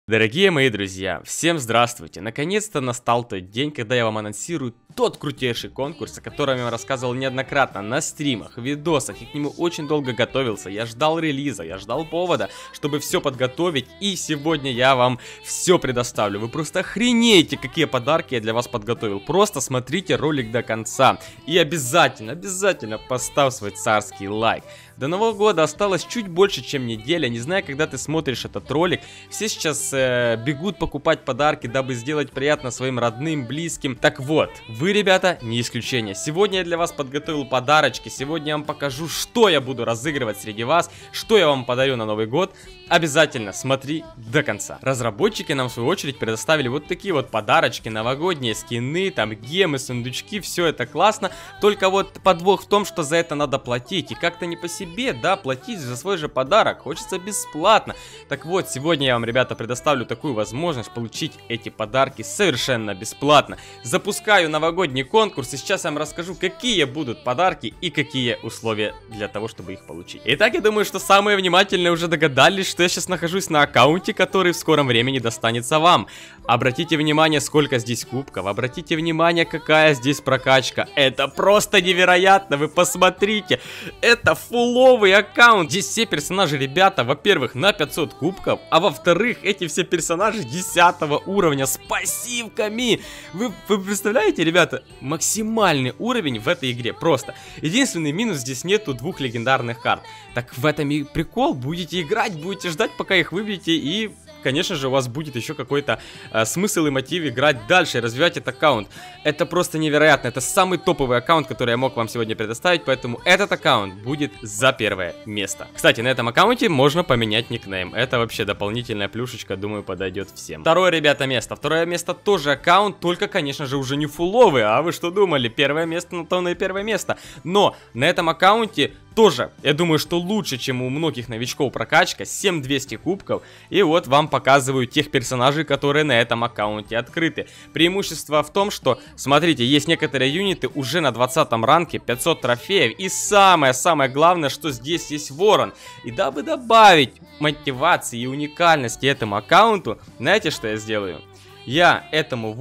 Дорогие мои друзья, всем здравствуйте! Наконец-то настал тот день, когда я вам анонсирую тот крутейший конкурс, о котором я вам рассказывал неоднократно на стримах, видосах, и к нему очень долго готовился. Я ждал релиза, я ждал повода, чтобы все подготовить, и сегодня я вам все предоставлю. Вы просто охренеете, какие подарки я для вас подготовил. Просто смотрите ролик до конца и обязательно поставь свой царский лайк. До Нового года осталось чуть больше, чем неделя. Не знаю, когда ты смотришь этот ролик. Все сейчас бегут покупать подарки, дабы сделать приятно своим родным, близким. Так вот, вы, ребята, не исключение. Сегодня я для вас подготовил подарочки. Сегодня я вам покажу, что я буду разыгрывать среди вас, что я вам подарю на Новый год. Обязательно смотри до конца. Разработчики нам, в свою очередь, предоставили вот такие вот подарочки, новогодние скины, там гемы, сундучки. Все это классно. Только вот подвох в том, что за это надо платить. И как-то не по себе, да, платить за свой же подарок. Хочется бесплатно. Так вот, сегодня я вам, ребята, предоставлю такую возможность получить эти подарки совершенно бесплатно. Запускаю новогодний конкурс, и сейчас я вам расскажу, какие будут подарки и какие условия для того, чтобы их получить. Итак, я думаю, что самые внимательные уже догадались, что я сейчас нахожусь на аккаунте, который в скором времени достанется вам. Обратите внимание, сколько здесь кубков, обратите внимание, какая здесь прокачка. Это просто невероятно, вы посмотрите. Это фуловый аккаунт. Здесь все персонажи, ребята, во-первых, на 500 кубков, а во-вторых, эти все персонажи 10 уровня с пассивками. Вы представляете, ребята, максимальный уровень в этой игре просто. Единственный минус, здесь нету двух легендарных карт. Так в этом и прикол, будете играть, будете ждать, пока их выбьете, и конечно же, у вас будет еще какой-то смысл и мотив играть дальше и развивать этот аккаунт. Это просто невероятно. Это самый топовый аккаунт, который я мог вам сегодня предоставить, поэтому этот аккаунт будет за первое место. Кстати, на этом аккаунте можно поменять никнейм. Это вообще дополнительная плюшечка, думаю, подойдет всем. Второе, ребята, место. Второе место тоже аккаунт, только, конечно же, уже не фуловый. А вы что думали? Первое место, ну то на первое место. Но на этом аккаунте тоже, я думаю, что лучше, чем у многих новичков прокачка, 7200 кубков. И вот вам показываю тех персонажей, которые на этом аккаунте открыты. Преимущество в том, что, смотрите, есть некоторые юниты уже на 20 ранге, 500 трофеев. И самое главное, что здесь есть ворон. И дабы добавить мотивации и уникальности этому аккаунту, знаете, что я сделаю? Я этому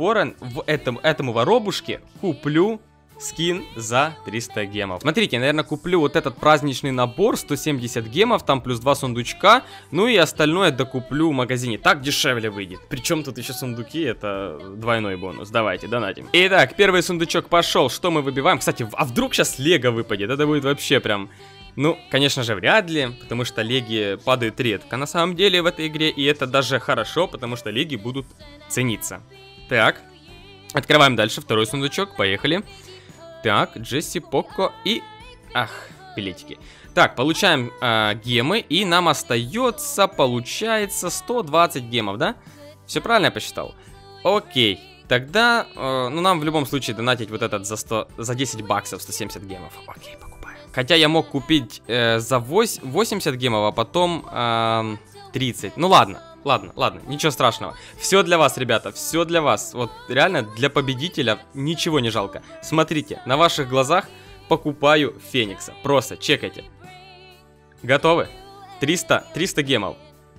воробушке куплю скин за 300 гемов. Смотрите, я, наверное, куплю вот этот праздничный набор, 170 гемов, там плюс 2 сундучка, ну и остальное докуплю в магазине. Так дешевле выйдет. Причем тут еще сундуки, это двойной бонус. Давайте, донатим. Итак, первый сундучок пошел. Что мы выбиваем? Кстати, а вдруг сейчас лего выпадет? Это будет вообще прям... Ну, конечно же, вряд ли, потому что леги падают редко на самом деле в этой игре, и это даже хорошо, потому что леги будут цениться. Так, открываем дальше второй сундучок, поехали. Так, Джесси, Покко и... Ах, билетики. Так, получаем гемы, и нам остается, получается, 120 гемов, да? Все правильно я посчитал? Окей, тогда, ну, нам в любом случае донатить вот этот за 10 баксов 170 гемов. Окей, покупаем. Хотя я мог купить за 80 гемов, а потом 30. Ну, ладно. Ладно, ничего страшного. Все для вас, ребята, все для вас. Вот реально для победителя ничего не жалко. Смотрите, на ваших глазах покупаю Феникса. Просто чекайте. Готовы? 300 гемов.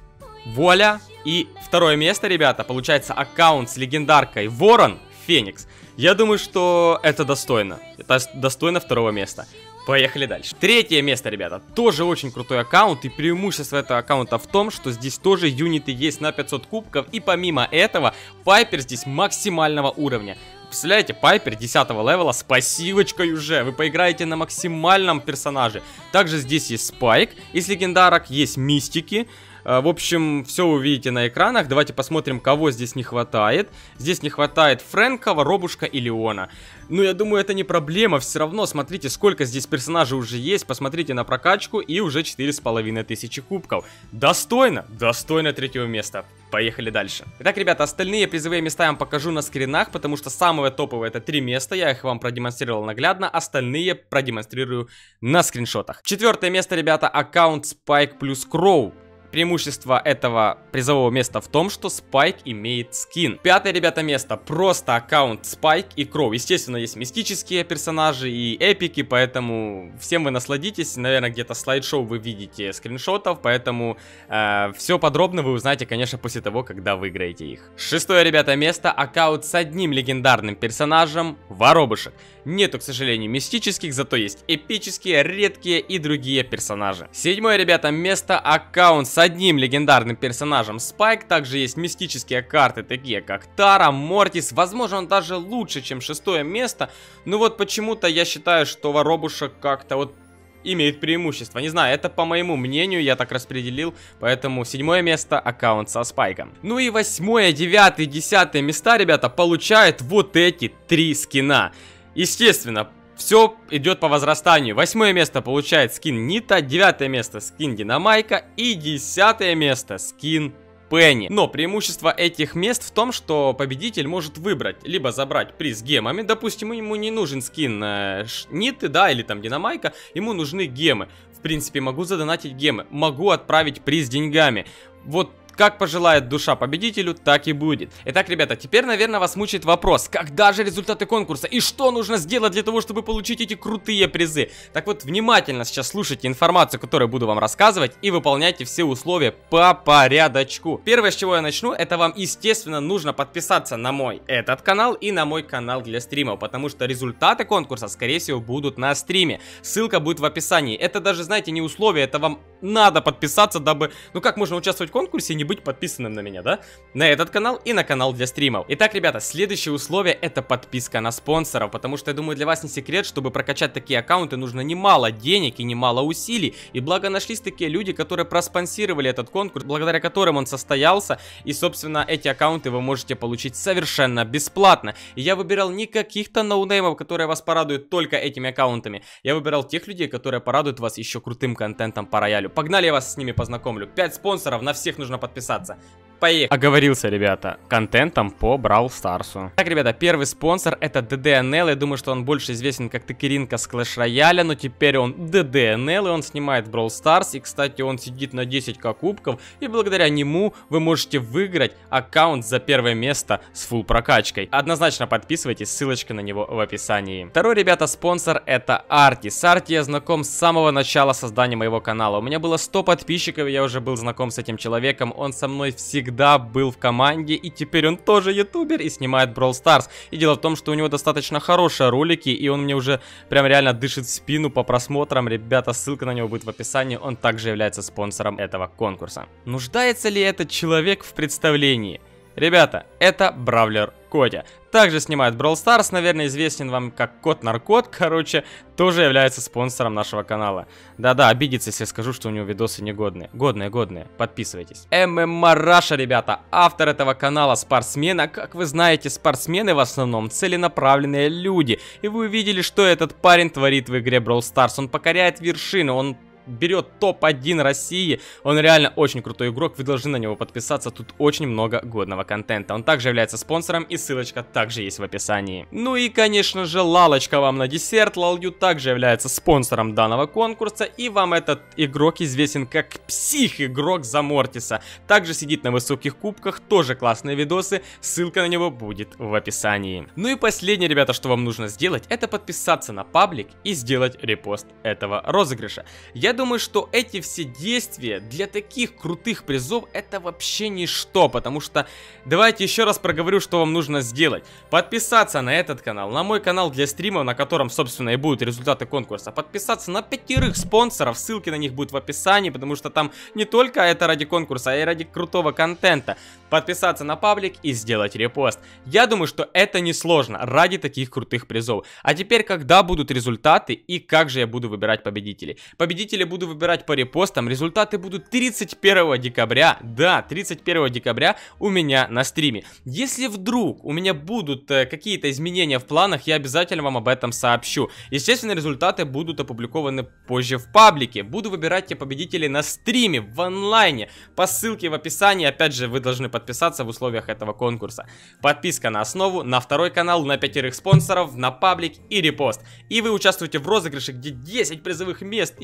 Вуаля. И второе место, ребята, получается аккаунт с легендаркой Ворон Феникс. Я думаю, что это достойно. Это достойно второго места. Поехали дальше. Третье место, ребята. Тоже очень крутой аккаунт. И преимущество этого аккаунта в том, что здесь тоже юниты есть на 500 кубков. И помимо этого, Пайпер здесь максимального уровня. Представляете, Пайпер 10 левела с пассивочкой уже. Вы поиграете на максимальном персонаже. Также здесь есть Спайк из легендарок, есть Мистики. В общем, все вы увидите на экранах. Давайте посмотрим, кого здесь не хватает. Здесь не хватает Фрэнка, Воробушка и Леона. Ну, я думаю, это не проблема. Все равно, смотрите, сколько здесь персонажей уже есть. Посмотрите на прокачку, и уже 4500 кубков. Достойно третьего места. Поехали дальше. Итак, ребята, остальные призовые места я вам покажу на скринах, потому что самое топовое это 3 места. Я их вам продемонстрировал наглядно. Остальные продемонстрирую на скриншотах. Четвертое место, ребята, аккаунт Spike плюс Crow. преимущество этого призового места в том, что Спайк имеет скин. Пятое, ребята, место. Просто аккаунт Спайк и Кроу. Естественно, есть мистические персонажи и эпики, поэтому всем вы насладитесь. Наверное, где-то слайд-шоу вы видите скриншотов, поэтому все подробно вы узнаете, конечно, после того, когда выиграете их. Шестое, ребята, место. Аккаунт с одним легендарным персонажем Воробушек. Нету, к сожалению, мистических, зато есть эпические, редкие и другие персонажи. Седьмое, ребята, место. Аккаунт с одним легендарным персонажем Спайк. Также есть мистические карты, такие как Тара, Мортис. Возможно, он даже лучше, чем шестое место. Но вот почему-то я считаю, что Воробушек как-то вот имеет преимущество. Не знаю, это по моему мнению, я так распределил. Поэтому седьмое место аккаунт со Спайком. Ну и восьмое, девятое, десятое места, ребята, получают вот эти три скина. Естественно, все идет по возрастанию. Восьмое место получает скин Нита, девятое место скин Динамайка и десятое место скин Пенни. Но преимущество этих мест в том, что победитель может выбрать, либо забрать приз гемами. Допустим, ему не нужен скин Ниты, да, или там Динамайка, ему нужны гемы. В принципе, могу задонатить гемы, могу отправить приз деньгами. Вот как пожелает душа победителю, так и будет. Итак, ребята, теперь, наверное, вас мучает вопрос, когда же результаты конкурса и что нужно сделать для того, чтобы получить эти крутые призы. Так вот, внимательно сейчас слушайте информацию, которую буду вам рассказывать, и выполняйте все условия по порядочку. Первое, с чего я начну, это вам, естественно, нужно подписаться на мой этот канал и на мой канал для стримов, потому что результаты конкурса, скорее всего, будут на стриме. Ссылка будет в описании. Это даже, знаете, не условие, это вам надо подписаться, дабы... Ну как можно участвовать в конкурсе и не быть подписанным на меня, да? На этот канал и на канал для стримов. Итак, ребята, следующее условие — это подписка на спонсоров, потому что, я думаю, для вас не секрет, чтобы прокачать такие аккаунты, нужно немало денег и немало усилий. И благо нашлись такие люди, которые проспонсировали этот конкурс, благодаря которым он состоялся. И, собственно, эти аккаунты вы можете получить совершенно бесплатно. И я выбирал не каких-то ноунеймов, которые вас порадуют только этими аккаунтами. Я выбирал тех людей, которые порадуют вас еще крутым контентом по роялю. Погнали, я вас с ними познакомлю. 5 спонсоров, на всех нужно подписаться. Поехали. Оговорился, ребята, контентом по Brawl Старсу. Так, ребята, первый спонсор — это DDNL. Я думаю, что он больше известен как Тыкеринка с Clash Royale, но теперь он DDNL, и он снимает Brawl Stars. И, кстати, он сидит на 10к кубков, и благодаря нему вы можете выиграть аккаунт за первое место с фулл прокачкой. Однозначно подписывайтесь, ссылочка на него в описании. Второй, ребята, спонсор — это Арти. С Арти я знаком с самого начала создания моего канала. У меня было 100 подписчиков, и я уже был знаком с этим человеком. Он со мной всегда был в команде, и теперь он тоже ютубер и снимает Brawl Stars. И дело в том, что у него достаточно хорошие ролики, и он мне уже прям реально дышит в спину по просмотрам. Ребята, ссылка на него будет в описании. Он также является спонсором этого конкурса. Нуждается ли этот человек в представлении? Ребята, это Бравлер Котя. Также снимает Brawl Stars, наверное, известен вам как Кот-Наркот, короче, тоже является спонсором нашего канала. Да-да, обидится, если я скажу, что у него видосы негодные. Годные, подписывайтесь. ММА Раша, ребята, автор этого канала, спортсмена. Как вы знаете, спортсмены в основном целенаправленные люди. И вы увидели, что этот парень творит в игре Brawl Stars. Он покоряет вершины, он берет топ-1 России. Он реально очень крутой игрок, вы должны на него подписаться, тут очень много годного контента. Он также является спонсором, и ссылочка также есть в описании. Ну и, конечно же, лалочка вам на десерт. Лалью также является спонсором данного конкурса, и вам этот игрок известен как псих-игрок за Мортиса. Также сидит на высоких кубках, тоже классные видосы, ссылка на него будет в описании. Ну и последнее, ребята, что вам нужно сделать, это подписаться на паблик и сделать репост этого розыгрыша. Я думаю, что эти все действия для таких крутых призов это вообще ничто, потому что давайте еще раз проговорю, что вам нужно сделать. Подписаться на этот канал, на мой канал для стримов, на котором, собственно, и будут результаты конкурса. Подписаться на 5 спонсоров, ссылки на них будут в описании, потому что там не только это ради конкурса, а и ради крутого контента. Подписаться на паблик и сделать репост. Я думаю, что это несложно ради таких крутых призов. А теперь, когда будут результаты и как же я буду выбирать победителей? Победители буду выбирать по репостам, результаты будут 31 декабря, да, 31 декабря у меня на стриме. Если вдруг у меня будут какие-то изменения в планах, я обязательно вам об этом сообщу. Естественно, результаты будут опубликованы позже в паблике. Буду выбирать те победителей на стриме, в онлайне, по ссылке в описании. Опять же, вы должны подписаться в условиях этого конкурса. Подписка на основу, на второй канал, на 5 спонсоров, на паблик и репост. И вы участвуете в розыгрыше, где 10 призовых мест, из них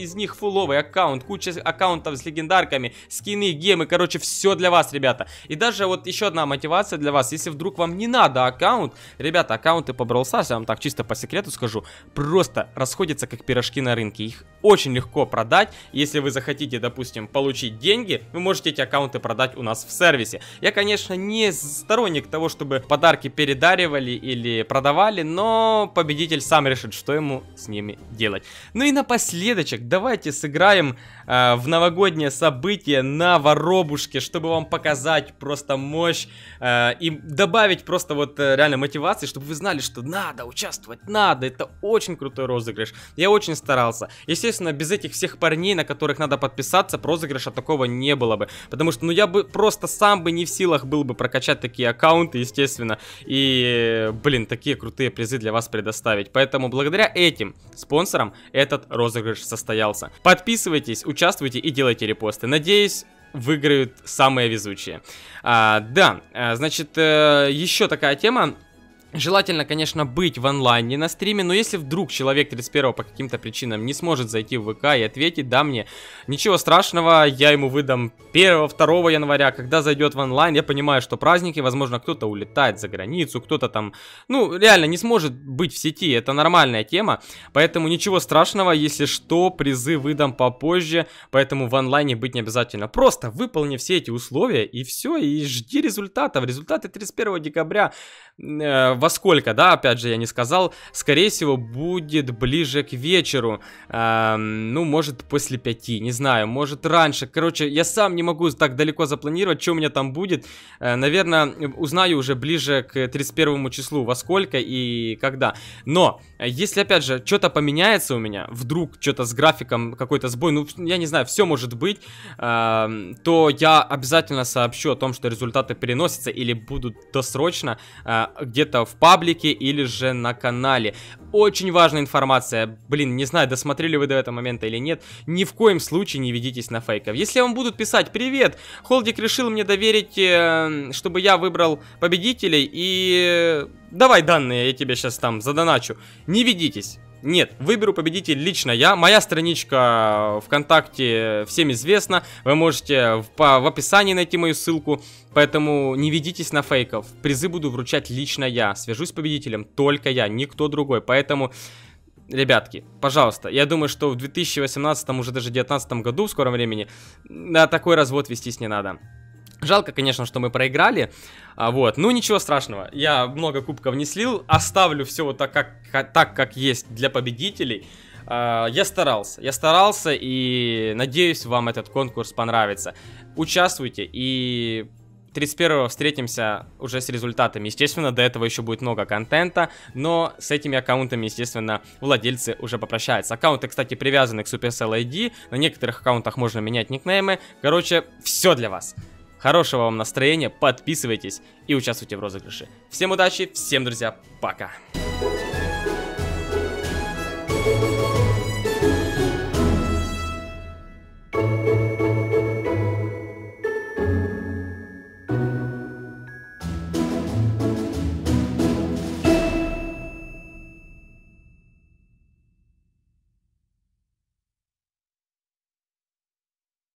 фуловый аккаунт, куча аккаунтов с легендарками, скины, гемы, короче, все для вас, ребята. И даже вот еще одна мотивация для вас, если вдруг вам не надо аккаунт, ребята, аккаунты по Brawl Stars, я вам так чисто по секрету скажу, просто расходятся как пирожки на рынке. Их очень легко продать. Если вы захотите, допустим, получить деньги, вы можете эти аккаунты продать у нас в сервисе. Я, конечно, не сторонник того, чтобы подарки передаривали или продавали, но победитель сам решит, что ему с ними делать. Ну и напоследочек, давайте сыграем в новогоднее событие на воробушке, чтобы вам показать просто мощь и добавить просто вот реально мотивации, чтобы вы знали, что надо участвовать, надо. Это очень крутой розыгрыш. Я очень старался. Естественно, без этих всех парней, на которых надо подписаться, розыгрыша такого не было бы. Потому что, ну, я бы просто сам бы не в силах был бы прокачать такие аккаунты, естественно. И, блин, такие крутые призы для вас предоставить. Поэтому благодаря этим спонсорам этот розыгрыш состоялся. Подписывайтесь, участвуйте и делайте репосты. Надеюсь, выиграют самые везучие. Да, значит, еще такая тема. Желательно, конечно, быть в онлайне на стриме, но если вдруг человек 31 по каким-то причинам не сможет зайти в ВК и ответить, да, мне, ничего страшного, я ему выдам 1-2 января, когда зайдет в онлайн. Я понимаю, что праздники, возможно, кто-то улетает за границу, кто-то там, ну, реально не сможет быть в сети, это нормальная тема, поэтому ничего страшного, если что, призы выдам попозже, поэтому в онлайне быть не обязательно. Просто выполни все эти условия и все, и жди результатов. Результаты 31 декабря. Во сколько, да, опять же, я не сказал. Скорее всего, будет ближе к вечеру. Ну, может, после 5, не знаю, может, раньше. Короче, я сам не могу так далеко запланировать, что у меня там будет. Наверное, узнаю уже ближе к 31 числу, во сколько и когда. Но, если, опять же, что-то поменяется у меня, вдруг что-то с графиком, какой-то сбой, ну, я не знаю, все может быть, то я обязательно сообщу о том, что результаты переносятся или будут досрочно где-то в паблике или же на канале. Очень важная информация. Блин, не знаю, досмотрели вы до этого момента или нет. Ни в коем случае не ведитесь на фейков. Если вам будут писать: привет, Холдик решил мне доверить, чтобы я выбрал победителей, и давай данные, я тебе сейчас там задоначу. Не ведитесь. Нет, выберу победитель лично я. Моя страничка ВКонтакте всем известна. Вы можете в описании найти мою ссылку. Поэтому не ведитесь на фейков. Призы буду вручать лично я. Свяжусь с победителем только я, никто другой. Поэтому, ребятки, пожалуйста, я думаю, что в 2018, уже даже 2019 году в скором времени на такой развод вестись не надо. Жалко, конечно, что мы проиграли, вот, ну ничего страшного, я много кубков не слил, оставлю все вот так, как есть для победителей. Я старался и надеюсь, вам этот конкурс понравится. Участвуйте и 31-го встретимся уже с результатами. Естественно, до этого еще будет много контента, но с этими аккаунтами, естественно, владельцы уже попрощаются. Аккаунты, кстати, привязаны к Supercell ID, на некоторых аккаунтах можно менять никнеймы. Короче, все для вас. Хорошего вам настроения, подписывайтесь и участвуйте в розыгрыше. Всем удачи, всем, друзья, пока!